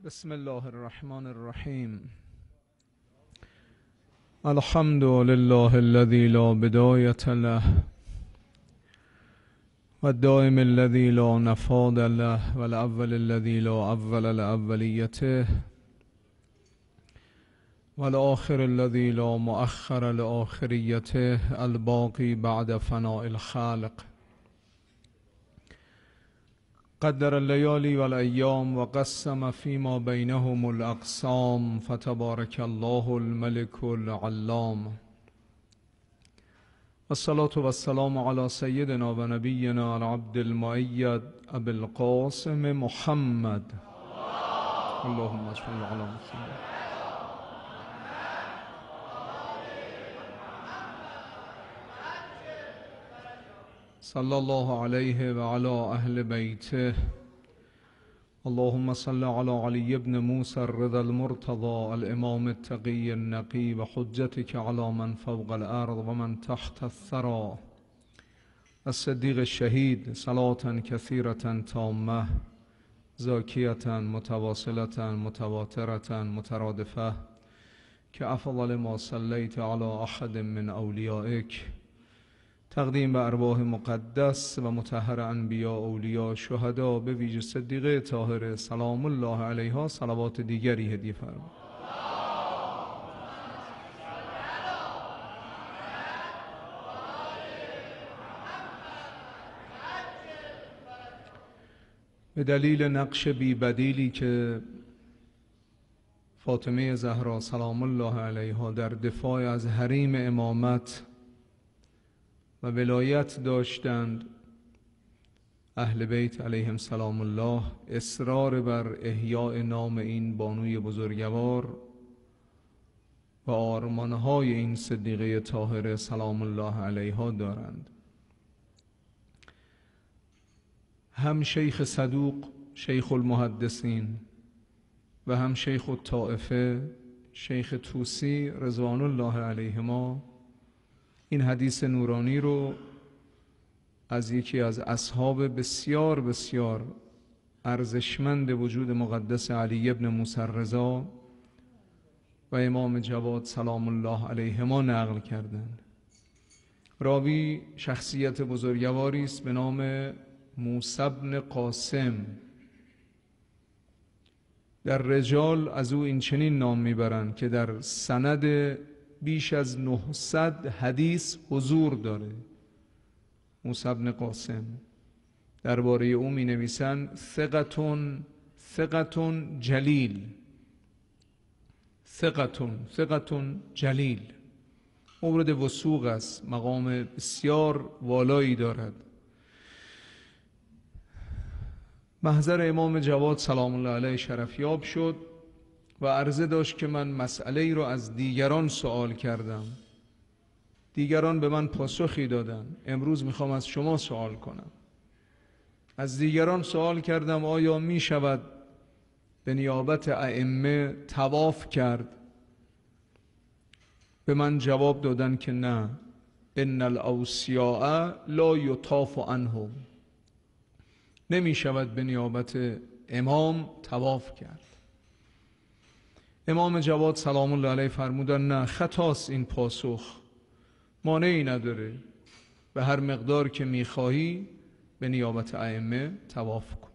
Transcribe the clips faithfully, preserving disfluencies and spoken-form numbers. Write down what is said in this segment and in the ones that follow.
بسم الله الرحمن الرحیم. الحمد لله الذي لا بداية له والدائم الذي لا نفاد له والأول الذي لا أول لأوليته والآخر الذي لا مؤخر لآخريته الباقي بعد فناء الخلق. قدر الليالي والأيام وقسم فيما بينهم الأقسام فتبارك الله الملك العلام. والصلاة والسلام على سيدنا ونبينا العبد المؤيد أبي القاسم محمد. اللهم صل على محمد. صلى الله عليه وعلى أهل بيته. اللهم صل على علي بن موسى الرضا المرتضى الإمام التقي النقي وحجتك على من فوق الأرض ومن تحت الثرى الصديق الشهيد صلاة كثيرة تامة زاكية متواصلة متواترة مترادفة كأفضل ما صليت على أحد من أوليائك. تقدیم به ارواح مقدس و مطهر انبیاء، اولیا، شهدا، به ویژه صدیقه طاهره سلام الله علیها صلوات دیگری هدیه فرما. به دلیل نقش بی بدیلی که فاطمه زهرا سلام الله علیها در دفاع از حریم امامت و ولایت داشتند، اهل بیت علیهم سلام الله اصرار بر احیاء نام این بانوی بزرگوار و آرمانهای این صدیقه طاهره سلام الله علیها دارند. هم شیخ صدوق شیخ المحدثین و هم شیخ الطائفه شیخ طوسی رضوان الله علیهما این حدیث نورانی رو از یکی از اصحاب بسیار بسیار ارزشمند وجود مقدس علی ابن موسی الرضا و امام جواد سلام الله علیهما نقل کردند. راوی شخصیت بزرگواری است به نام موسی بن قاسم. در رجال از او این چنین نام میبرند که در سند بیش از نهصد حدیث حضور داره. موسی بن قاسم درباره او می نویسند ثقتون ثقتون جلیل، ثقتون ثقتون جلیل، مورد وثوق است، مقام بسیار والایی دارد. محضر امام جواد سلام الله علیه شرفیاب شد و عرضه داشت که من مسئله ای رو از دیگران سوال کردم، دیگران به من پاسخی دادن، امروز میخوام از شما سوال کنم. از دیگران سوال کردم آیا می شود به نیابت ائمه طواف کرد؟ به من جواب دادن که نه، ان الاوصیاء لا یطاف عنهم، نمی شود به نیابت امام طواف کرد. امام جواد سلام الله علیه فرمودن نه، خطاست این پاسخ، مانعی نداره، به هر مقدار که میخواهی به نیابت ائمه طواف کن.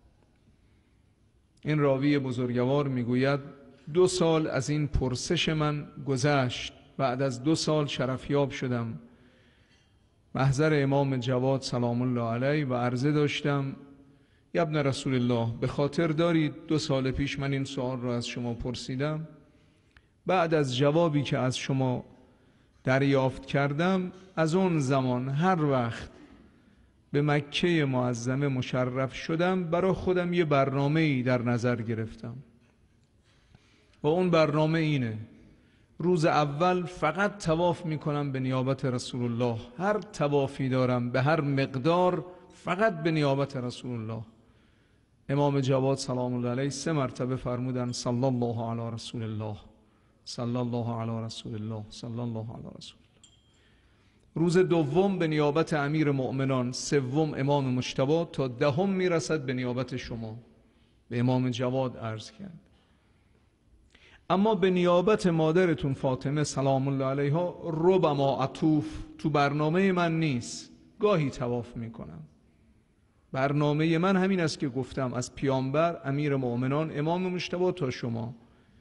این راوی بزرگوار میگوید دو سال از این پرسش من گذشت، بعد از دو سال شرفیاب شدم محضر امام جواد سلام الله علیه و عرضه داشتم یا ابن رسول الله، به خاطر دارید دو سال پیش من این سوال را از شما پرسیدم؟ بعد از جوابی که از شما دریافت کردم از اون زمان هر وقت به مکه معظمه مشرف شدم برای خودم یه برنامه‌ای در نظر گرفتم و اون برنامه اینه: روز اول فقط طواف میکنم به نیابت رسول الله، هر طوافی دارم به هر مقدار فقط به نیابت رسول الله. امام جواد سلام الله علیه سه مرتبه فرمودن صلی الله علی رسول الله، صلی الله علی رسول الله، صلی الله علی رسول الله. روز دوم به نیابت امیر مؤمنان، سوم امام مجتبی، تا دهم میرسد به نیابت شما. به امام جواد عرض کرد. اما به نیابت مادرتون فاطمه سلام الله علیها ربما اطوف تو برنامه من نیست، گاهی طواف میکنم. برنامه من همین است که گفتم، از پیامبر، امیر مؤمنان، امام مجتبی تا شما.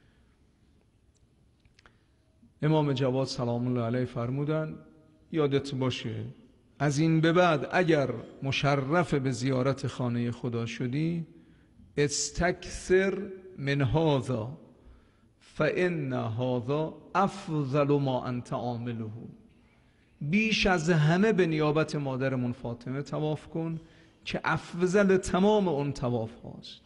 امام جواد سلام الله علیه فرمودن یادت باشه از این به بعد اگر مشرف به زیارت خانه خدا شدی، استکثر من هذا فان هذا افضل ما انت عامله، بیش از همه به نیابت مادرمون فاطمه طواف کن که افضل تمام اون طواف هاست.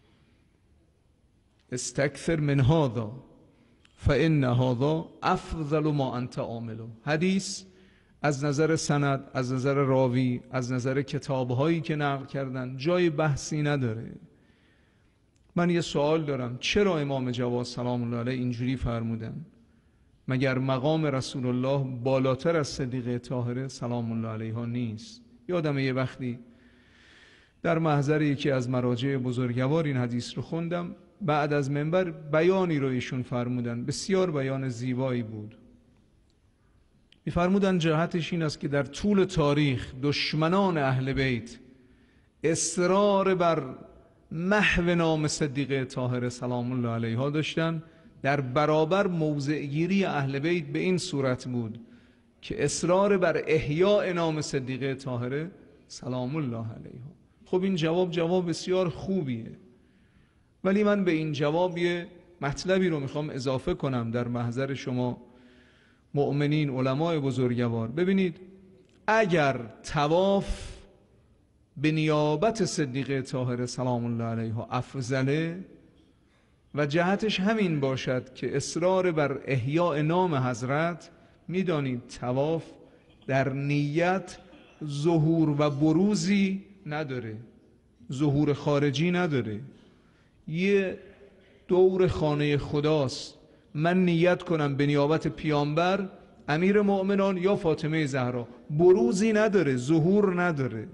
استکثر من هذا فان هذا افضل ما انت عامله. حدیث از نظر سند، از نظر راوی، از نظر کتابهایی که نقل کردن جای بحثی نداره. من یه سوال دارم، چرا امام جواد سلام الله علیه اینجوری فرمودن؟ مگر مقام رسول الله بالاتر از صدیقه طاهره سلام الله علیها نیست؟ یادم یه وقتی در محضر یکی از مراجع بزرگوار این حدیث رو خوندم، بعد از منبر بیانی رو ایشون فرمودن، بسیار بیان زیبایی بود. می‌فرمودن جهتش این است که در طول تاریخ دشمنان اهل بیت اصرار بر محو نام صدیقه طاهره سلام الله علیها داشتن، در برابر موضع گیری اهل بیت به این صورت بود که اصرار بر احیاء نام صدیقه طاهره سلام الله علیها. خب این جواب جواب بسیار خوبیه، ولی من به این جواب یه مطلبی رو میخوام اضافه کنم در محضر شما مؤمنین، علمای بزرگوار. ببینید، اگر طواف به نیابت صدیقه طاهره سلام الله علیها افضله و جهتش همین باشد که اصرار بر احیاء نام حضرت، میدانید طواف در نیت ظهور و بروزی نداره، ظهور خارجی نداره، یه دور خانه خداست. من نیت کنم به نیابت پیامبر، امیر مؤمنان یا فاطمه زهرا، بروزی نداره، ظهور نداره.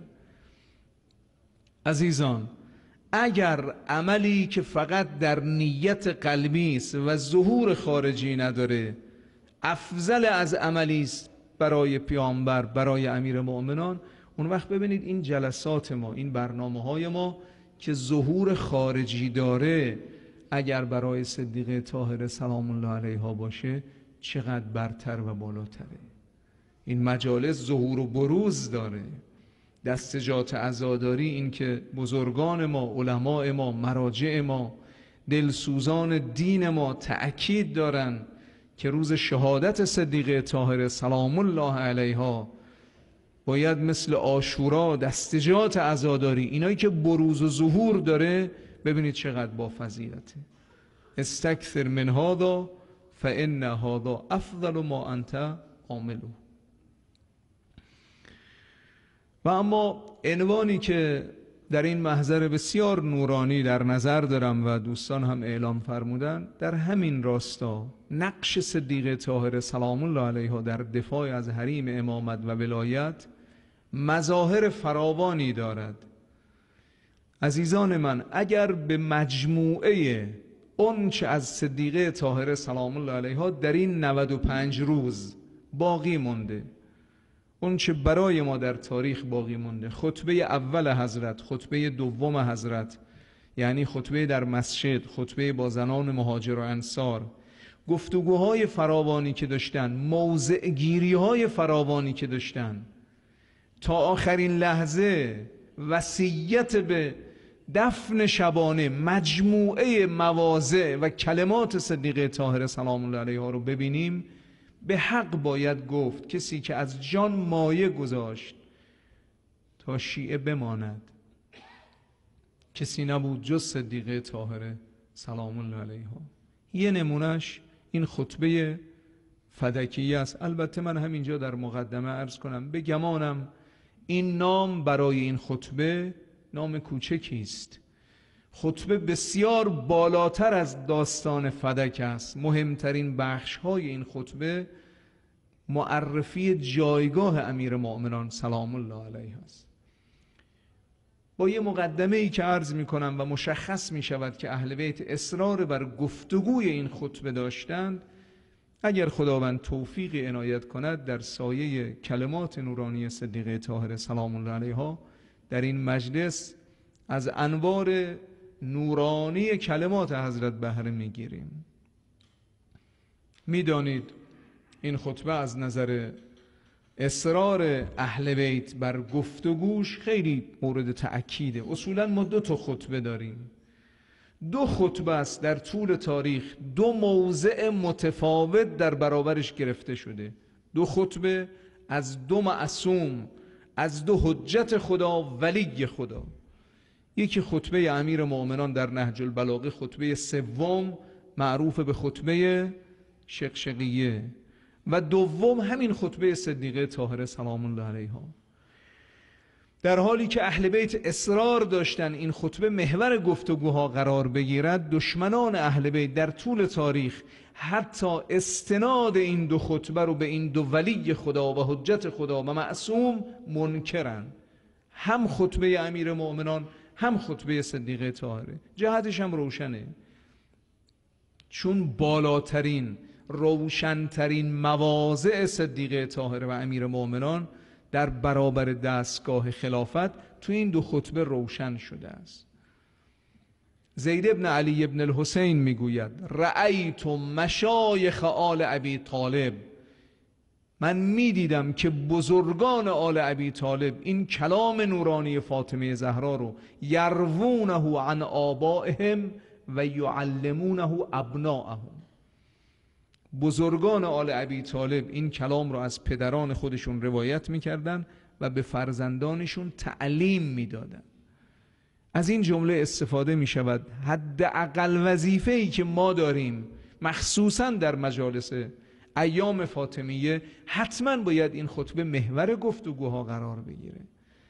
عزیزان، اگر عملی که فقط در نیت قلبی است و ظهور خارجی نداره افضل از عملی است برای پیامبر، برای امیر مؤمنان، اون وقت ببینید این جلسات ما، این برنامه های ما که ظهور خارجی داره، اگر برای صدیقه طاهره سلام الله علیها باشه چقدر برتر و بالاتره. این مجالس ظهور و بروز داره. دستجات عزاداری، این که بزرگان ما، علماء ما، مراجع ما، دلسوزان دین ما تأکید دارن که روز شهادت صدیقه طاهره سلام الله علیها باید مثل عاشورا دستجات عزاداری، اینایی که بروز و ظهور داره، ببینید چقدر با فضیلته. استکثر من هذا فان هذا افضل ما انت عامله. و اما عنوانی که در این محضر بسیار نورانی در نظر دارم و دوستان هم اعلام فرمودن، در همین راستا نقش صدیقه طاهره سلام الله علیها در دفاع از حریم امامت و ولایت مظاهر فراوانی دارد. عزیزان من، اگر به مجموعه اون چه از صدیقه طاهره سلام الله علیها در این نود و پنج روز باقی مونده، اون چه برای ما در تاریخ باقی مونده، خطبه اول حضرت، خطبه دوم حضرت، یعنی خطبه در مسجد، خطبه با زنان مهاجر و انصار، گفتگوهای فراوانی که داشتن، موضع گیری های فراوانی که داشتن، تا آخرین لحظه وصیت به دفن شبانه، مجموعه مواضع و کلمات صدیقه طاهره سلام الله علیها رو ببینیم، به حق باید گفت کسی که از جان مایه گذاشت تا شیعه بماند کسی نبود جز صدیقه طاهره سلام الله علیها. یه نمونش این خطبه فدکیه است. البته من همینجا در مقدمه عرض کنم، به گمانم این نام برای این خطبه نام کوچکی است. خطبه بسیار بالاتر از داستان فدک است. مهمترین بخش های این خطبه معرفی جایگاه امیر مؤمنان سلام الله علیه است. با یه مقدمه ای که عرض می کنم و مشخص می شود که اهل بیت اصرار بر گفتگوی این خطبه داشتند، اگر خداوند توفیق عنایت کند در سایه کلمات نورانی صدیقه طاهره سلام الله علیها در این مجلس از انوار نورانی کلمات حضرت بهره می گیریم. می دانید این خطبه از نظر اصرار اهل بیت بر گفتگوش خیلی مورد تأکیده. اصولا ما دو تا خطبه داریم، دو خطبه است در طول تاریخ دو موضع متفاوت در برابرش گرفته شده، دو خطبه از دو معصوم، از دو حجت خدا، ولی خدا. یکی خطبه امیر مؤمنان در نهج البلاغه، خطبه سوم معروف به خطبه شقشقیه، و دوم همین خطبه صدیقه طاهره سلام الله علیها. در حالی که اهل بیت اصرار داشتن این خطبه محور گفتگوها قرار بگیرد، دشمنان اهل بیت در طول تاریخ حتی استناد این دو خطبه رو به این دو ولی خدا و حجت خدا و معصوم منکرن، هم خطبه امیر مؤمنان هم خطبه صدیقه طاهره. جهتش هم روشنه، چون بالاترین روشنترین مواضع صدیقه طاهره و امیر مؤمنان در برابر دستگاه خلافت تو این دو خطبه روشن شده است. زید ابن علی ابن الحسین میگوید رأیت مشایخ آل ابی طالب، من میدیدم که بزرگان آل ابی طالب این کلام نورانی فاطمه زهرا رو یروونه عن آبائهم و یعلمونه ابناءهم، بزرگان آل ابی طالب این کلام رو از پدران خودشون روایت میکردن و به فرزندانشون تعلیم میدادن. از این جمله استفاده میشود حداقل وظیفه‌ای که ما داریم مخصوصا در مجالس ایام فاطمیه، حتما باید این خطبه محور گفتگوها قرار بگیره.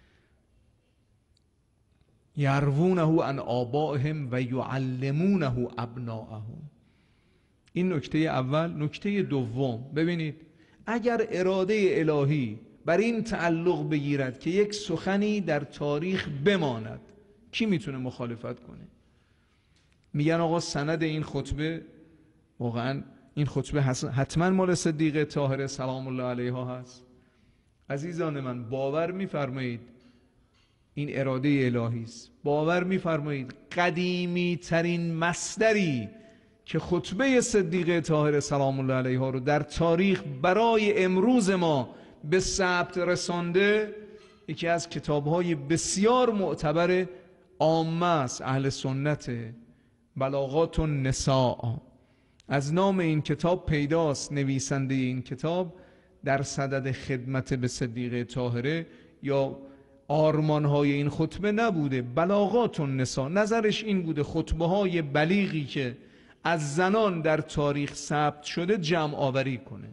یروونه عن آبائهم و یعلمونه ابناءهم. این نکته اول. نکته دوم، ببینید اگر اراده الهی بر این تعلق بگیرد که یک سخنی در تاریخ بماند، کی میتونه مخالفت کنه؟ میگن آقا سند این خطبه، واقعا این خطبه حتما مال صدیقه طاهره سلام الله علیها هست. عزیزان من، باور میفرمایید این اراده الهی است. باور میفرمایید قدیمی ترین مصدری که خطبه صدیقه طاهره سلام الله علیها رو در تاریخ برای امروز ما به ثبت رسانده، یکی از کتاب‌های بسیار معتبر عامه است، اهل سنت، بلاغات النساء. از نام این کتاب پیداست نویسنده این کتاب در صدد خدمت به صدیقه طاهره یا آرمان‌های این خطبه نبوده. بلاغات النساء نظرش این بوده خطبه‌های بلیغی که از زنان در تاریخ ثبت شده جمع آوری کنه.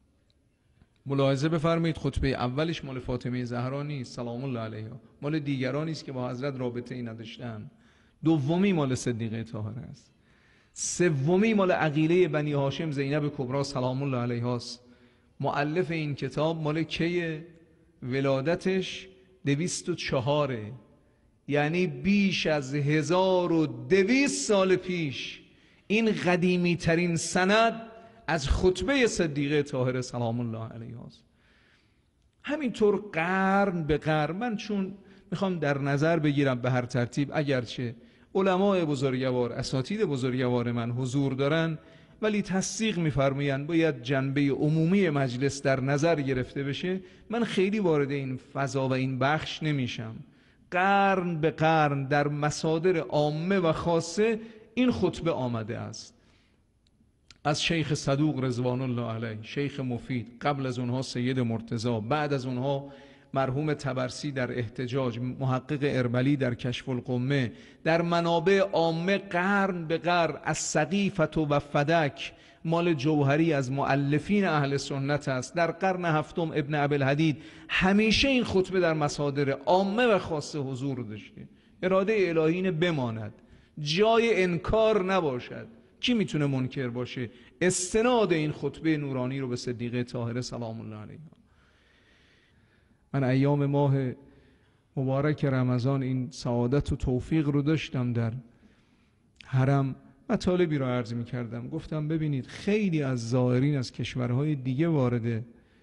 ملاحظه بفرمایید خطبه اولش مال فاطمه زهرا نیست سلام الله علیها، مال دیگرانی است که با حضرت رابطه ای نداشتن. دومی مال صدیقه طاهره است. سومی مال عقیله بنی هاشم زینب کبرا سلام الله علیها است. مؤلف این کتاب مال کیه؟ ولادتش دویست و چهاره، یعنی بیش از هزار و دویست سال پیش. این قدیمی ترین سند از خطبه صدیقه طاهره سلام الله علیها است. همینطور قرن به قرن، من چون میخوام در نظر بگیرم به هر ترتیب، اگرچه علماء بزرگوار اساتید بزرگوار من حضور دارن، ولی تصدیق میفرمایند باید جنبه عمومی مجلس در نظر گرفته بشه. من خیلی وارد این فضا و این بخش نمیشم. قرن به قرن در مصادر عامه و خاصه این خطبه آمده است. از شیخ صدوق رضوان الله علیه، شیخ مفید، قبل از اونها سید مرتضی، بعد از اونها مرحوم طبرسی در احتجاج، محقق اربلی در کشف القمه، در منابع عامه قرن به قرن. از سقیفة و فدک مال جوهری از مؤلفین اهل سنت است. در قرن هفتم ابن ابوالحدید. همیشه این خطبه در مصادر عامه و خاصه حضور داشته. اراده الهی اینه بماند، جای انکار نباشد. کی میتونه منکر باشه استناد این خطبه نورانی رو به صدیقه طاهره سلام الله علیها؟ من ایام ماه مبارک رمضان این سعادت و توفیق رو داشتم در حرم مطالبی رو عرض می کردم. گفتم ببینید خیلی از زائرین از کشورهای دیگه وارد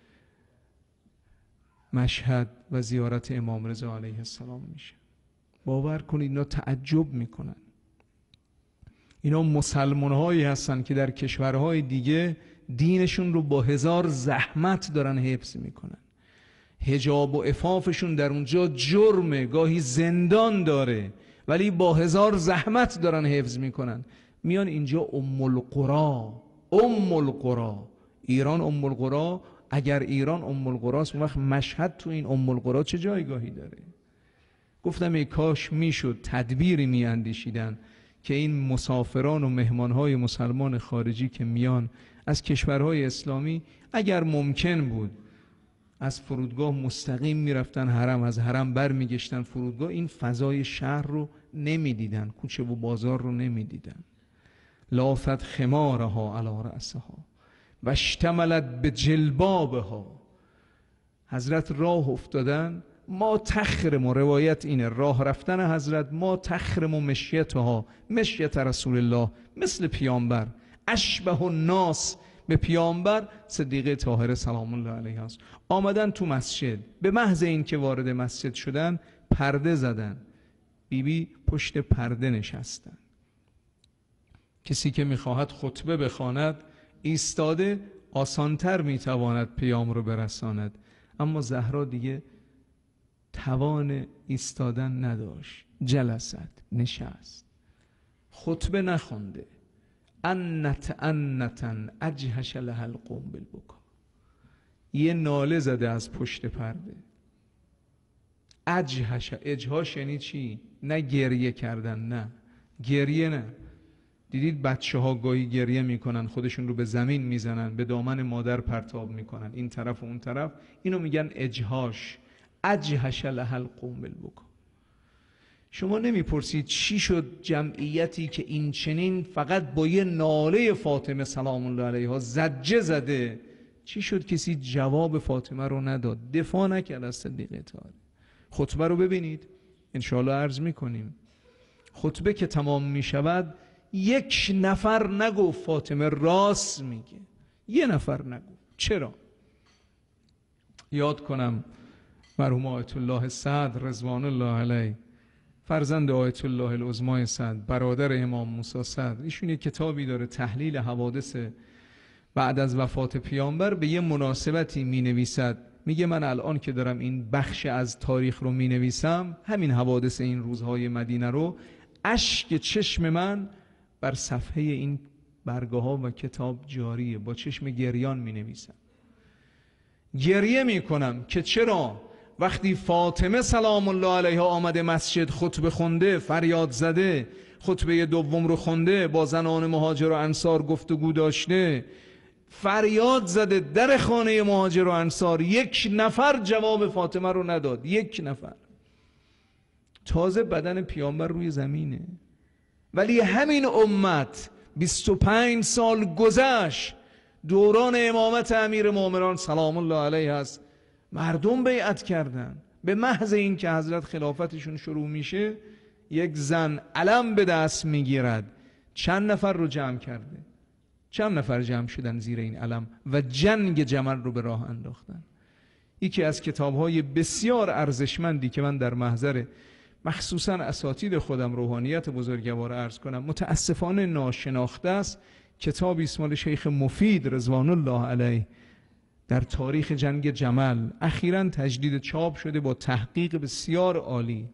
مشهد و زیارت امام رضا علیه السلام میشه. باور کنید اینا تعجب میکنن. اینا مسلمان هایی هستن که در کشورهای دیگه دینشون رو با هزار زحمت دارن حفظ میکنن. حجاب و عفافشون در اونجا جرمه، گاهی زندان داره، ولی با هزار زحمت دارن حفظ میکنن. میان اینجا ام القرى، ام القرى، ایران ام القرى. اگر ایران ام القرى است، اون وقت مشهد تو این ام القرى چه جایگاهی داره؟ گفتم ای کاش میشد تدبیری میاندیشیدن که این مسافران و مهمانهای مسلمان خارجی که میان از کشورهای اسلامی، اگر ممکن بود از فرودگاه مستقیم میرفتن حرم، از حرم بر میگشتن فرودگاه، این فضای شهر رو نمیدیدن، کوچه و بازار رو نمیدیدن. لافت خمارها علی رأسها و اشتملت به جلبابها. حضرت راه افتادن، ما تخرم، و روایت اینه راه رفتن حضرت، ما تخرم و مشیتها، مشیت رسول الله، مثل پیامبر، اشبه الناس به پیامبر صدیقه طاهره سلام الله علیها است. آمدن تو مسجد، به محض این که وارد مسجد شدن پرده زدن، بیبی پشت پرده نشستن. کسی که میخواهد خطبه بخواند ایستاده آسانتر میتواند پیام رو برساند، اما زهرا دیگه توان ایستادن نداشت، جلست، نشست، خطبه نخونده. انت انتن اجهش لها القوم بالبکا، یه ناله زده از پشت پرده. اجهش، اجهاش یعنی چی؟ نه گریه کردن، نه گریه نه. دیدید بچه ها گاهی گریه میکنن، خودشون رو به زمین میزنن، به دامن مادر پرتاب میکنن، این طرف و اون طرف، اینو میگن اجهاش. اجهش لها القوم بالبکا. شما نمیپرسید چی شد جمعیتی که این چنین فقط با یه ناله فاطمه سلام الله علیها زجه زده، چی شد کسی جواب فاطمه رو نداد، دفاع نکرد از صدیقه طاهره؟ خطبه رو ببینید، انشاءالله عرض میکنیم. خطبه که تمام میشود یک نفر نگفت فاطمه راست میگه، یه نفر نگفت. چرا؟ یاد کنم مرحوم آیت الله سعد رضوان الله علیه، فرزند آیت الله العظمای سعد، برادر امام موسی سعد، ایشون یک کتابی داره تحلیل حوادث بعد از وفات پیامبر. به یه مناسبتی می نویسد، میگه من الان که دارم این بخش از تاریخ رو می نویسم، همین حوادث این روزهای مدینه رو، اشک چشم من بر صفحه این برگه ها و کتاب جاریه، با چشم گریان می نویسم. گریه می کنم که چرا وقتی فاطمه سلام الله علیها آمده مسجد خطبه خونده، فریاد زده، خطبه دوم رو خونده، با زنان مهاجر و انصار گفتگو داشته، فریاد زده در خانه مهاجر و انصار، یک نفر جواب فاطمه رو نداد، یک نفر. تازه بدن پیامبر روی زمینه، ولی همین امت بیست و پنج سال گذشت، دوران امامت امیر مومنان سلام الله علیه است، مردم بیعت کردن. به محض این که حضرت خلافتشون شروع میشه، یک زن علم به دست میگیرد، چند نفر رو جمع کرده، چند نفر جمع شدن زیر این علم و جنگ جمل رو به راه انداختن. یکی از کتاب‌های بسیار ارزشمندی که من در محضر مخصوصا اساتید خودم روحانیت بزرگوار عرض کنم، متاسفانه ناشناخته است، کتابی اسم شیخ مفید رضوان الله علیه در تاریخ جنگ جمل، اخیراً تجدید چاپ شده با تحقیق بسیار عالی.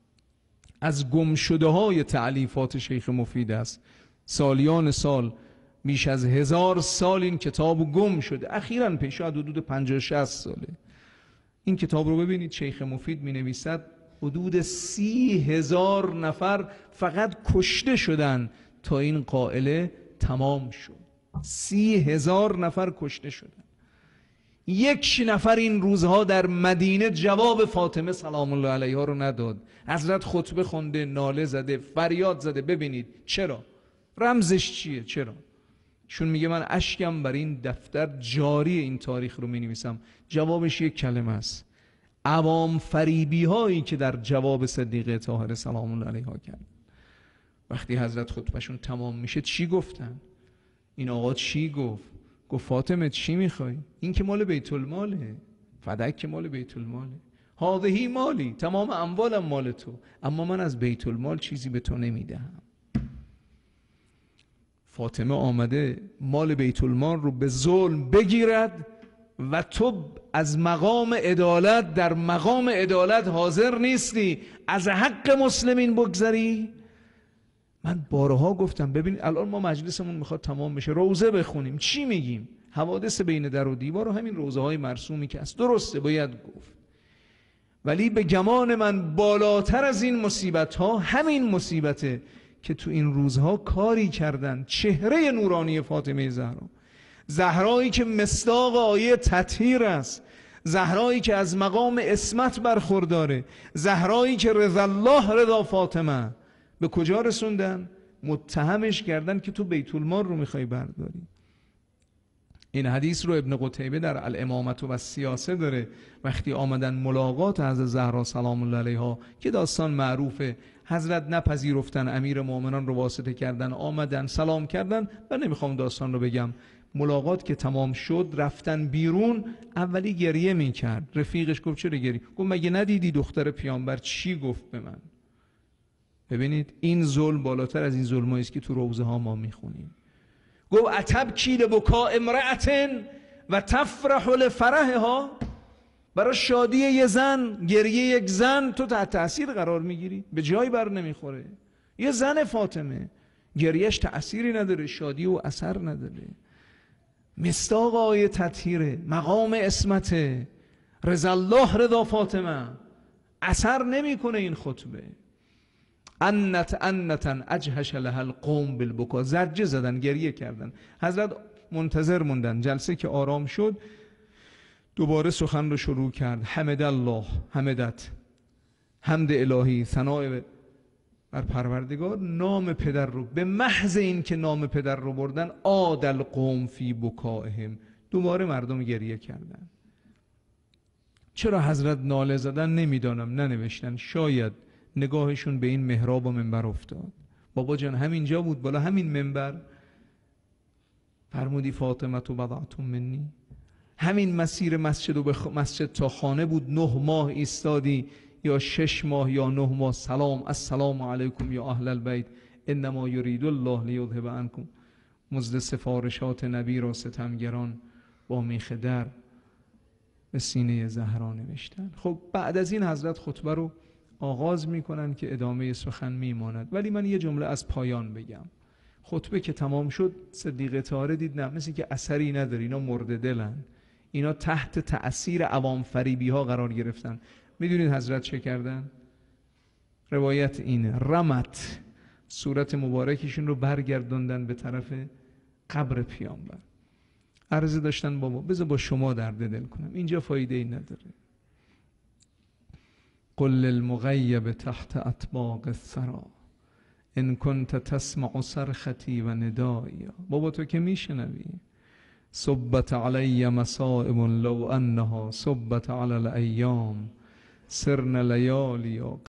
از گمشده های تألیفات شیخ مفید است. سالیان سال، بیش از هزار سال این کتاب گم شده، اخیراً پیش از حدود پنجاه شصت ساله. این کتاب رو ببینید، شیخ مفید می نویسد حدود سی هزار نفر فقط کشته شدن تا این قائله تمام شد. سی هزار نفر کشته شدن. یک نفر این روزها در مدینه جواب فاطمه سلام الله علیها رو نداد. حضرت خطبه خونده، ناله زده، فریاد زده. ببینید چرا؟ رمزش چیه؟ چرا؟ چون میگه من اشکم بر این دفتر جاری این تاریخ رو می نویسم. جوابش یک کلمه است: عوام فریبی هایی که در جواب صدیقه طاهره سلام الله علیها کرد. وقتی حضرت خطبهشون تمام میشه چی گفتن؟ این آقا چی گفت؟ گفت فاطمه چی میخوای؟ این که مال بیت الماله، فدک که مال بیت الماله، هذهی مالی، تمام اموالم مال تو، اما من از بیت المال چیزی به تو نمیدهم. فاطمه آمده مال بیت المال رو به ظلم بگیرد و تو از مقام عدالت در مقام عدالت حاضر نیستی از حق مسلمین بگذری؟ من بارها گفتم ببین الان ما مجلسمون میخواد تمام بشه، روزه بخونیم، چی میگیم؟ حوادث بین در و دیوار و همین روزه های مرسومی که است، درسته باید گفت، ولی به گمان من بالاتر از این مصیبت ها همین مصیبته که تو این روزها کاری کردن چهره نورانی فاطمه زهرا، زهرایی که مصداق آیه تطهیر است، زهرایی که از مقام عصمت برخورداره، زهرایی که رضا الله رضا فاطمه، به کجا رسوندن؟ متهمش کردن که تو بیت المال رو میخوای برداری. این حدیث رو ابن قتیبه در الامامت و السیاسه داره. وقتی آمدن ملاقات حضرت زهرا سلام الله علیها که داستان معروفه، حضرت نپذیرفتن، امیر مومنان رو واسطه کردن، آمدن سلام کردن و نمیخوام داستان رو بگم. ملاقات که تمام شد رفتن بیرون، اولی گریه میکرد، رفیقش گفت چرا گریه؟ گفت مگه ندیدی دختر پیامبر چی گفت به من؟ ببینید این ظلم بالاتر از این ظلمایی است که تو روزه ها ما میخونیم. گفت اتبکی لبکا امرأة و تفرح لفرحها، برای شادی یه زن، گریه یک زن تو تحت تأثیر قرار میگیری؟ به جایی بر نمیخوره. یه زن فاطمه گریهش تأثیری نداره، شادی و اثر نداره. مصداق آیه تطهیره، مقام عصمت، رضا الله رضا فاطمه، اثر نمیکنه این خطبه. انت انتن اجهش لها القوم بالبکا، زجه زدن، گریه کردن. حضرت منتظر موندن، جلسه که آرام شد دوباره سخن رو شروع کرد. حمد الله، حمدت، حمد الهی، ثنای بر پروردگار، نام پدر رو، به محض این که نام پدر رو بردن عادل قوم فی بکائهم، دوباره مردم گریه کردن. چرا حضرت ناله زدن نمیدانم، ننوشتن، شاید نگاهشون به این محراب و منبر افتاد. بابا جان همینجا بود بالا همین منبر، فرمودی فاطمه تو بضعة منی، همین مسیر مسجد و بخ... مسجد تا خانه بود، نه ماه ایستادی یا شش ماه یا نه ماه، سلام السلام علیکم یا اهل البیت انما یرید الله لیذهب عنکم، مزد سفارشات نبی را ستمگران با میخ در به سینه زهرا نوشتن. خب بعد از این حضرت خطبه رو آغاز میکنن که ادامه سخن میماند، ولی من یه جمله از پایان بگم. خطبه که تمام شد صدیقه طاهره دید نه، مثل که اثری نداره، اینا مرده دلن، اینا تحت تأثیر عوام فریبی ها قرار گرفتن. میدونید حضرت چه کردن؟ روایت اینه، رمت، صورت مبارکشون رو برگردوندن به طرف قبر پیامبر. عرض داشتن بابا بذار با شما درد دل کنم، اینجا فایده ای نداره. قل للمغیب تحت اطباق الثری ان كنت تسمع صرختی و ندایی، بابا تو که میشنوی. صبت علی مصائب لو انها صبت علی الایام سرن لیالی